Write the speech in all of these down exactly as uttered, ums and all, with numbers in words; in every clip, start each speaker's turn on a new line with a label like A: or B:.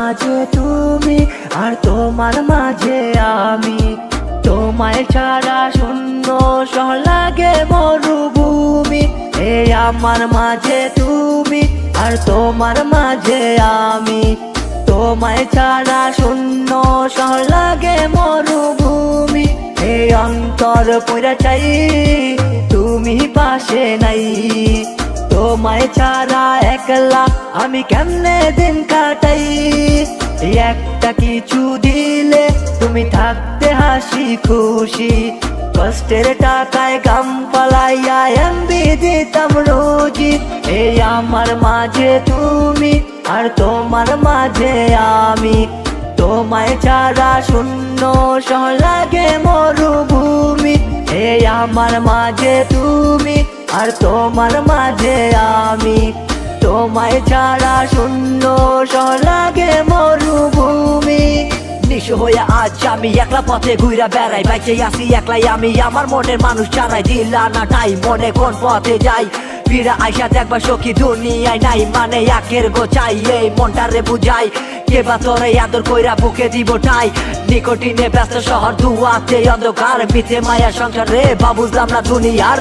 A: মাঝে তুমি আর তোমার মাঝে আমি, তোমায় ছাড়া শূন্য শহর লাগে মরুভূমি। এই আমার মাঝে তুমি আর তোমার মাঝে আমি, তোমায় ছাড়া শূন্য শহর লাগে মরুভূমি। এই অন্তর পুরা চাই তুমি পাশে নাই, তোমায় ছাড়া একলা আমি কেমনে দিন কাটাই। একটা কিছু দিলে তুমি থাকতে হাসি খুশি, কষ্টের টাকায় গাম পালাইয়া এমবি দিতাম রোজি। এই আমার মাঝে তুমি আর তোমার মাঝে আমি, তোমায় ছাড়া শূন্য শহর লাগে মরুভূমি। এই আমার মাঝে তুমি আর তোমার মাঝে আমি, তোমায় ছাড়া শূন্য শহর লাগে মরুভূমি। নিঃস্ব হয়ে আজ আমি একলা পথে ঘুরা বেড়াই, বাইচে আসি একলাই আমি আমার মনের মানুষ ছাড়াই। দিলা না টাই মনে কোন পথে যাই, ফিরা আইসা দেখবা সখী দুনিয়ায় নাই, মানে একের গোছাই এই মনটারে বুঝাই। কেবা তোরে আদর কইরা বুকে দিব ঠাই, নিকটিনে ব্যস্ত শহর ধুয়াতে অন্ধকার, মিথে মায়া সংসার রে বা বুঝলাম না দুনিয়ার।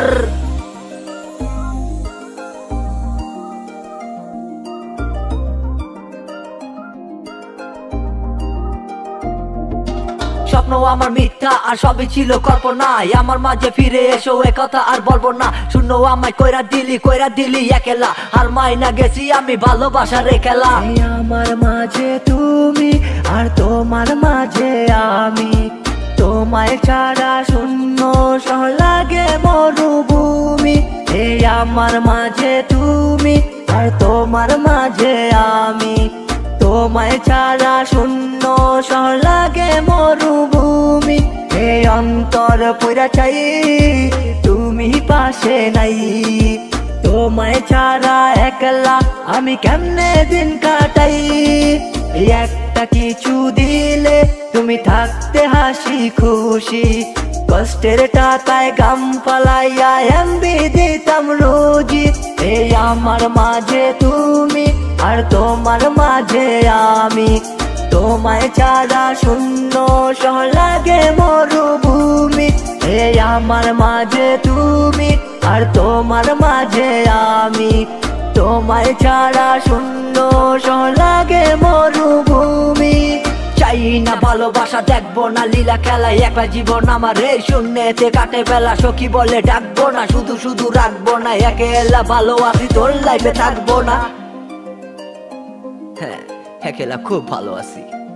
A: স্বপ্ন আমার মিথ্যা আর সবই ছিল কল্পনায়, আমার মাঝে ফিরে এসো এ কথা আর বলবো না। শূন্য আমায় কইরা দিলি কইরা দিলি একেলা, আর মাইনা গেছি আমি ভালোবাসার খেলা। আমার মাঝে তুমি আর তোমার মাঝে আমি, তোমায় ছাড়া শূন্য শহর লাগে মরুভূমি। এই আমার মাঝে তুমি আর তোমার মাঝে আমি, তোমায় ছাড়া শূন্য শহর লাগে মরুভূমি। এই অন্তর পুরা চাই তুমি পাশে নাই, তোমায় ছাড়া একলা আমি কেমনে দিন কাটাই। একটা কিছু দিলে তুমি থাকতে হাসি খুশি, কষ্টের টাকায় গাম পালাইয়া এমবি দিতাম রোজি। এই আমার মাঝে তুমি আর তোমার মাঝে আমি, তোমায় ছাড়া শূন্য শহর লাগে মরুভূমি। এই আমার মাঝে তুমি আর তোমার মাঝে আমি, তোমায় ছাড়া শূন্য শহর লাগে মরুভূমি। চাই না ভালোবাসা দেখবো না লীলা খেলায়, একলা জীবন আমার এই শূন্যতে কাটে বেলা। সখী বলে ডাকবো না, শুধু শুধু রাখবো না, একেলা ভালো আছি তোর লাইফে থাকবো না। হ্যাঁ, একেলা খুব ভালো আছি।